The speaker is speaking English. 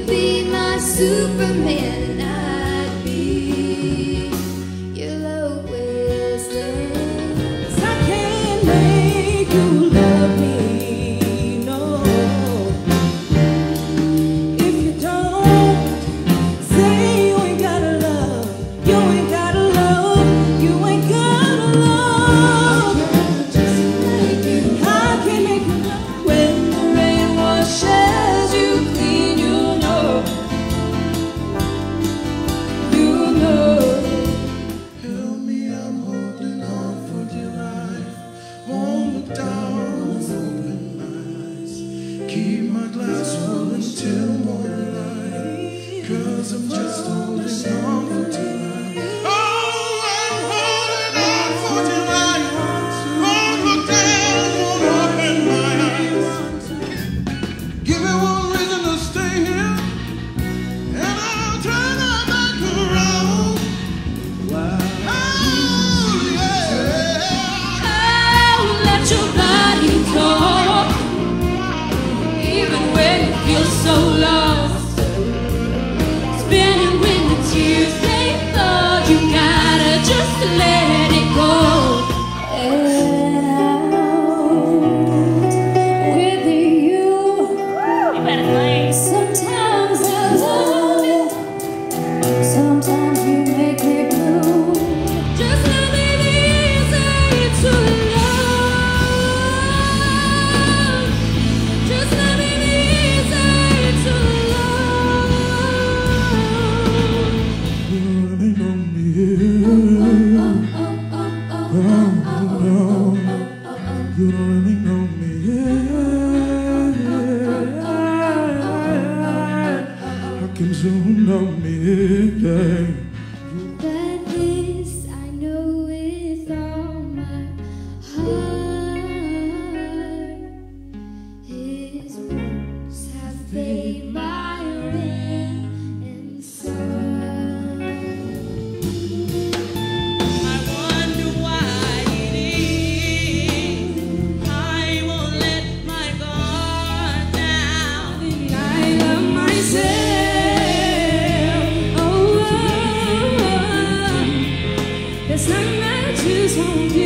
be my Superman and I'd be your Lois Lane. 'Cause I can't make you love me, no. If you don't say you ain't gotta love, you ain't gotta love, you ain't gotta love. Just like you, I can make you love when the rain washes you clean. You know. Help me, I'm holding on for dear life. Won't look down, open my eyes. Keep my glass full until morning light. 'Cause I'm just holding on for dear life. Oh, I'm holding on for dear life. Won't look down, won't open my eyes. Give me one reason to stay here, and I'll turn my back around. Oh, yeah. Oh, let your body talk, even when you feel so lost. Spinning with the tears they fall, you gotta just let it go. And out with you. Sometimes I love you, sometimes you make me blue. Just let me be easy to love. Just let me be easy to love. You really know me. You don't really know me. How can you know me? But this I know with all my heart. His wounds have paid my ransom. I wonder why it is I won't let my guard down. And I love myself. Oh, there's nothing I just won't do.